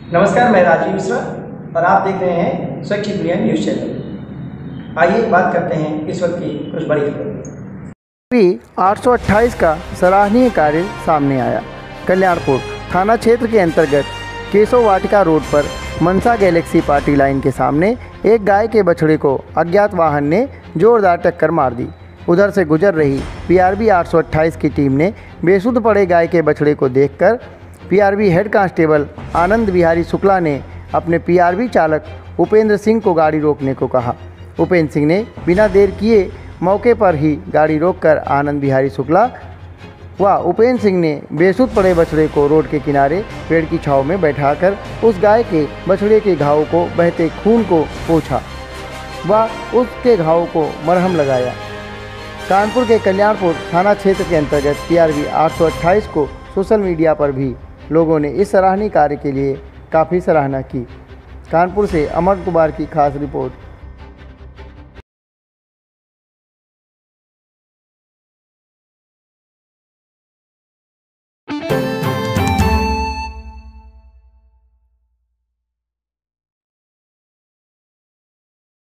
नमस्कार, मैं राजीव मिश्रा और आप देख रहे हैं स्वच्छ दुनिया न्यूज़ चैनल। आइए बात करते हैं इस वक्त की कुछ बड़ी खबरें। 828 का सराहनीय कार्य सामने आया। कल्याणपुर थाना क्षेत्र के अंतर्गत केशव वाटिका रोड पर मनसा गैलेक्सी पार्टी लाइन के सामने एक गाय के बछड़े को अज्ञात वाहन ने जोरदार टक्कर मार दी। उधर से गुजर रही पीआरबी 828 की टीम ने बेसुध पड़े गाय के बछड़े को देखकर PRB head constable Anand Bihari Shukla ने अपने पीआरबी चालक उपेंद्र सिंह को गाड़ी रोकने को कहा। उपेंद्र सिंह ने बिना देर किए मौके पर ही गाड़ी रोककर आनंद बिहारी शुक्ला व उपेंद्र सिंह ने बेसुध पड़े बछड़े को रोड के किनारे पेड़ की छांव में बैठाकर उस गाय के बछड़े के घाव को बहते खून को पोंछा व उसके घाव को मरहम लगाया। कानपुर के कल्याणपुर थाना क्षेत्र के अंतर्गत पीआरबी 828 को सोशल मीडिया पर भी लोगों ने इस सराहनीय कार्य के लिए काफ़ी सराहना की। कानपुर से अमर कुमार की खास रिपोर्ट।